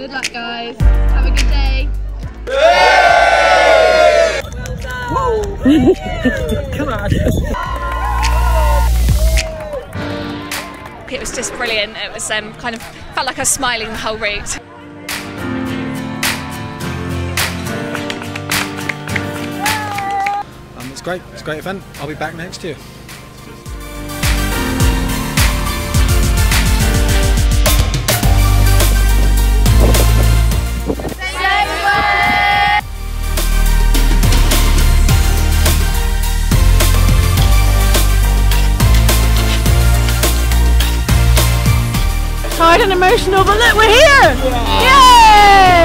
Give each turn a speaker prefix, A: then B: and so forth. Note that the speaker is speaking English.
A: Good luck, guys. Have a good day.
B: Well done. Come on.
C: It was just brilliant. It was kind of felt like I was smiling the whole route.
D: It's great. It's a great event. I'll be back next year.
B: Tired and emotional, but look, we're here! Yay!